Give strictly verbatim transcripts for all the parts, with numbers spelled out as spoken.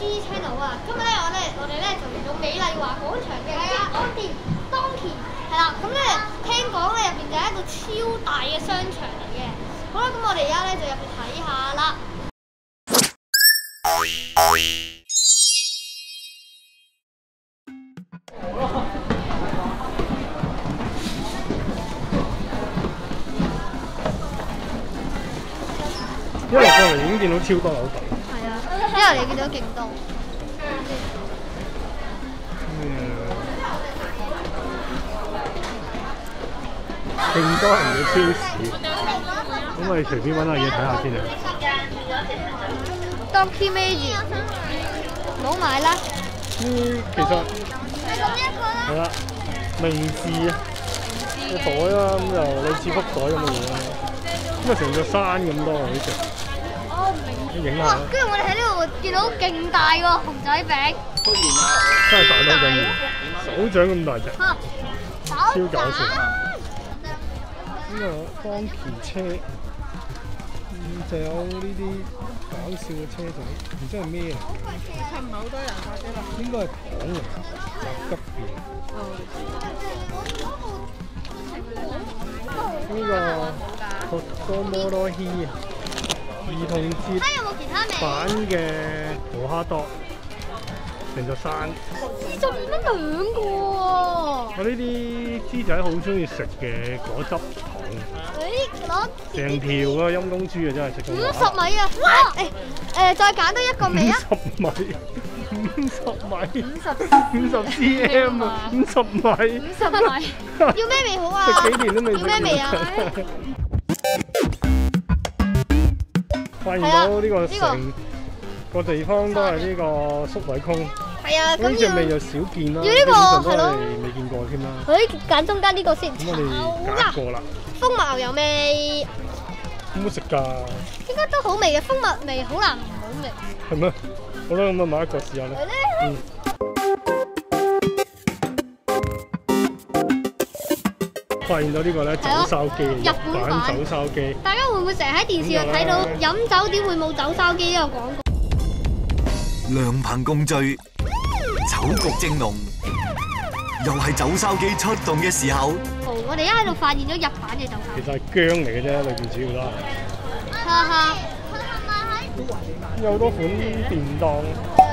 G Channel 啊！今日咧我咧我哋咧就嚟到美麗華廣場嘅吉安店 Donkey 係啦，咁咧聽講咧入邊就係一個超大嘅商場嚟嘅。好啦，咁我哋而家咧就入去睇下啦。 一落過嚟已經見到超多樓棟。 係啊，因為你見到勁多。 勁多人嘅超市，咁我哋隨便揾下嘢睇下先啊。 Donkey Magic， 唔好買啦。 呢其實係啦，名字啊嘅袋啦，咁就類似福袋咁嘅嘢啦。咁啊成座山咁多啊呢隻。 哦，明。 影下。 跟住我哋喺呢度見到勁大個熊仔餅。 真係大到咁，手掌咁大隻，超搞笑。呢個當期車，嗯，就有呢啲搞笑嘅車仔，唔知係咩嚟？ 差唔係好多人或者啦。 應該係糖嚟，雜吉片。呢個 Kokomo Hi 兒童節版嘅摩哈多，成座山。 二十二蚊兩個喎！ 我呢啲豬仔好中意食嘅果汁糖。 誒，攞成條個陰公豬啊，真係食到。 五十米啊！誒誒，再揀多一個未啊？ 五十米，五十米， 五十五十 cm 啊，五十米， 五十米，要咩味好啊？ 食幾年都未食。 要咩味啊？ 發現到呢個成個地方都係呢個粟米空。 係啊，咁呢隻味又少見啦， 要呢個係咯， 未見過添啦。 誒，揀中間呢個先。 咁我哋揀一個啦。 蜂蜜牛油味， 好唔好食㗎？ 應該都好味嘅，蜂蜜味好難唔好味。 係咩？好啦，咁啊買一個試下啦。 係咧。 嗯。發現到呢個咧走筲機，日本版走筲機。 大家會唔會成日喺電視度睇到飲酒點會冇走筲機呢個廣告？ 良朋共聚，酒局正濃，又係走筲機出動嘅時候。 好，我哋而家喺度發現咗日版嘅走筲機。 其實係薑嚟嘅啫，裏邊主要都係。 哈哈。 有好多款電當。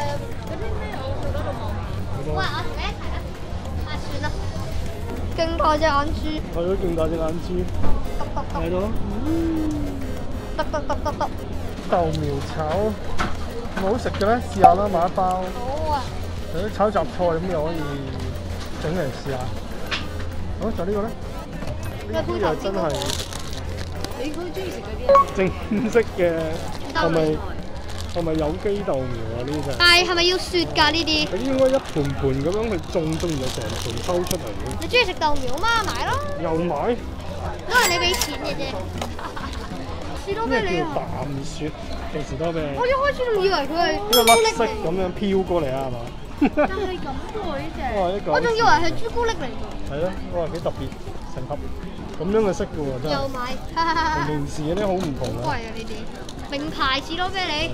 喂，我同你一齊啦。啊，算啦。勁大隻眼珠。 係咯，勁大隻眼珠。睇到咯。 得得得得得。 豆苗炒。好食嘅咧，試下啦，買一包。 好啊。 有啲炒雜菜咁又可以整嚟試下。好，就呢個咧。呢啲又真係。 你好中意食嗰啲啊？ 正式嘅係咪係咪有機豆苗啊？呢隻。 但係係咪要雪㗎呢啲？ 佢應該一盤盤咁樣去種，種就成盤收出嚟嘅。 你中意食豆苗啊嘛？買咯。 又買？ 都係你俾錢嘅啫。士多啤梨啊！ 淡雪定士多啤梨？ 我一開始仲以為佢係呢個甩色咁樣飄過嚟啊，係嘛？ 但係咁喎呢隻。 哇！呢個我仲以為係朱古力嚟㗎。 係咯，哇！幾特別，成盒咁樣嘅色嘅喎，真係。 又買， 同平時嗰啲好唔同啊！ 貴啊呢啲，名牌士多啤梨。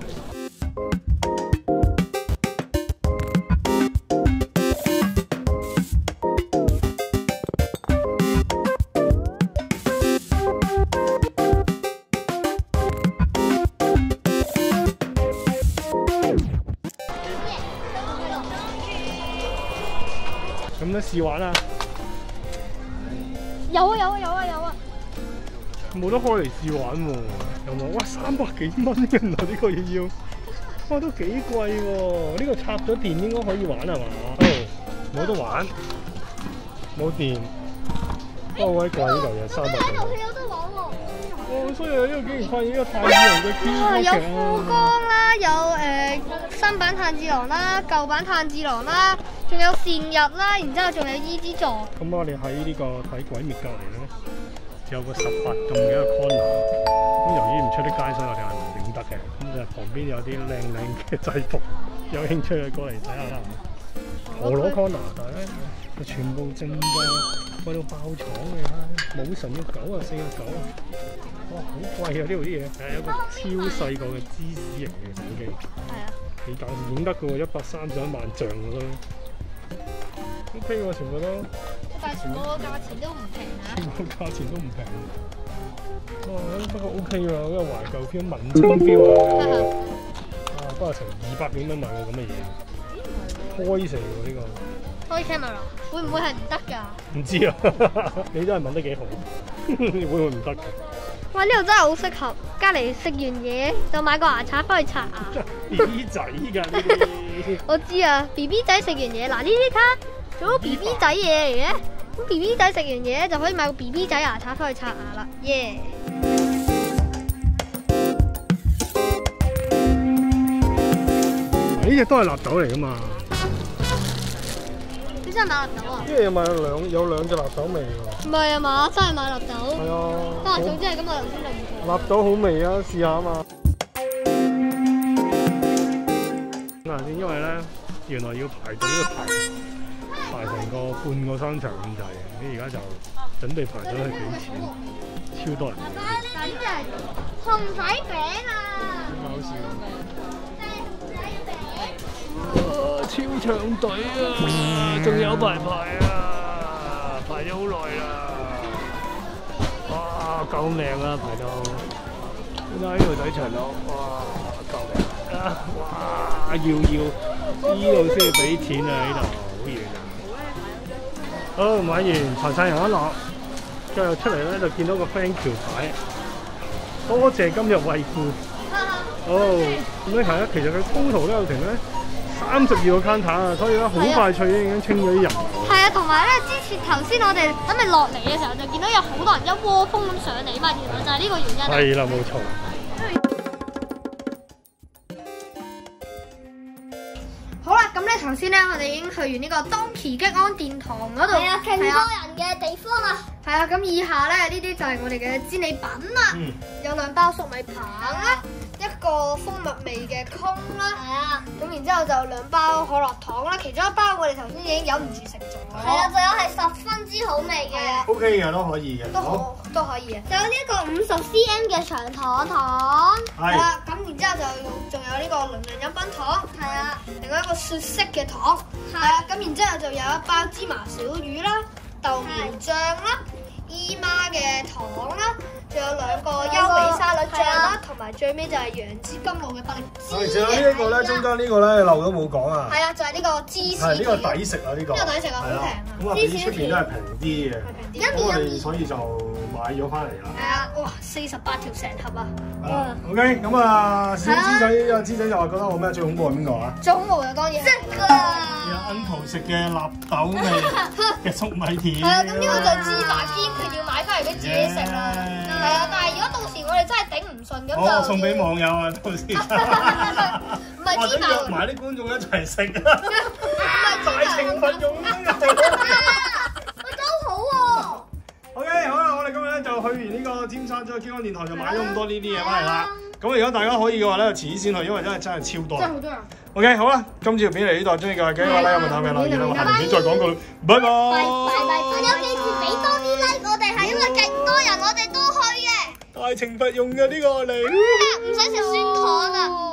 咁都試玩啊！ 有啊有啊有啊有啊！ 冇得開嚟試玩喎，有冇？哇，三百幾蚊嘅原來呢個嘢要，哇都幾貴喎！呢個插咗電應該可以玩係嘛？哦，冇得玩，冇電，不過好鬼貴呢嚿嘢，三百幾蚊。 有得玩喎！ 哇，所以呢度竟然發現呢個炭治郎嘅 Q 啊，有富江啦，有誒新版炭治郎啦，舊版炭治郎啦，仲有善日啦，然之後仲有伊之助。 咁我哋喺呢個睇鬼滅隔離咧，有個十八禁嘅一個 corner。咁由於唔出啲街，所以我哋係唔影得嘅。咁就旁邊有啲靚靚嘅制服，有興趣嘅過嚟睇下啦。我攞 corner，但係咧全部正價，貴到爆廠嘅，武神要九啊四啊九啊，哇好貴啊！呢度啲嘢係一個超細個嘅芝士型嘅手機。 係啊。 幾價錢影得嘅喎，一百三十一萬像嘅都 OK 喎，全部都。 但係全部個價錢都唔平啊！ 全部價錢都唔平。哇！不過 OK 喎，呢個懷舊 feel、文青 feel 啊！啊，不過成二百幾蚊買個咁嘅嘢，開成喎呢個。 開 camera 會唔會係唔得㗎？ 唔知啊，你都係問得幾好，會唔會唔得㗎？ 哇！呢度真係好適合，隔離食完嘢就買個牙刷翻去刷牙。 B B 仔㗎呢啲。 我知啊 ，B B 仔食完嘢，嗱呢啲卡做咗 B B 仔嘢嚟嘅，咁 B B 仔食完嘢就可以買個 B B 仔牙刷翻去刷牙啦，耶！ 呢隻都係納豆嚟㗎嘛？ 你真係買納豆啊？ 呢隻有買兩有兩隻納豆味喎。唔係啊嘛，真係買納豆。 係啊。 啊，總之係咁，我頭先就唔錯。 納豆好味啊，試下啊嘛。嗱先，因為咧原來要排隊要排排成個半個商場咁滯嘅，你而家就準備排隊去俾錢，超多人。 嗱呢隻係紅仔餅啊！ 搞笑。 紅仔餅。 哇！超長隊啊，仲有排排啊，排咗好耐啦。哇！救命啊，排到〜呢度睇長佬，哇！救命啊！哇！要要呢度先要俾錢啊！呢度好遠啊！好，買完財散人一落，之後出嚟咧就見到個 thank you 牌，多謝今日惠顧。哦，咁咧係啊，其實佢 total 都有成咧三十二個 counter 啊，所以咧好快脆已經清咗啲人。 係啊，同埋咧，之前頭先我哋準備落嚟嘅時候，就見到有好多人一窩蜂咁上嚟嘛，原來就係呢個原因。 係啦，冇錯。 好啦，咁咧頭先咧，我哋已經去完呢個東奇激安殿堂嗰度，係啊，勁多人嘅地方啊。係啊，咁以下咧呢啲就係我哋嘅戰利品啦， 嗯、 有兩包粟米棒啦。一個蜂蜜味嘅空啦，係啊，咁然之後就兩包可樂糖啦，其中一包我哋頭先已經忍唔住食咗，係啊，仲有係十分之好味嘅 ，O K 嘅都可以嘅， 都好都可以嘅，仲有呢一個五十 cm 嘅長糖糖，係啦，咁然之後就仲有呢個能量飲品糖，係啊，另外一個雪色嘅糖，係啊，咁然之後就有一包芝麻小魚啦、豆苗醬啦、姨媽嘅糖啦。仲有兩個優美沙律醬啦，同埋最尾就係楊枝甘露嘅百力滋。 係，仲有呢一個咧，中間呢個咧漏都冇講啊。 係啊，就係呢個芝士。 係呢個抵食啊！呢個。 呢個抵食啊，好平啊。 咁啊，比出邊都係平啲嘅。 係平啲。 咁我哋所以就買咗翻嚟啦。 係啊，哇！四十八條成盒啊。 啊 OK， 咁啊，小芝仔啊，芝仔就話覺得我咩最恐怖係邊個啊？ 最恐怖嘅當然係。即係。 Uncle 食嘅納豆味嘅粟米田。 係啊，咁呢個就芝麻兼佢要買翻嚟俾自己食啦。係啊，但係如果到時我哋真係頂唔順咁就， 我送俾網友啊，到時唔係芝麻， 約埋啲觀眾一齊食啊，大懲罰用啊， 喂都好喎。 OK， 好啦，我哋今日咧就去完呢個尖沙咀嘅激安殿堂，就買咗咁多呢啲嘢翻嚟啦。咁如果大家可以嘅話咧，就遲啲先去，因為真係真係超多。真係好多人。OK， 好啦，今次條片嚟呢度，中意嘅話記得話 like 有冇睇咩留言啦，我下條片再講過，拜拜。 拜拜，大家記住俾多啲 like 我哋，係因為勁多人，我哋都去嘅。 大懲罰用嘅呢個嚟， 唔使食酸糖啊！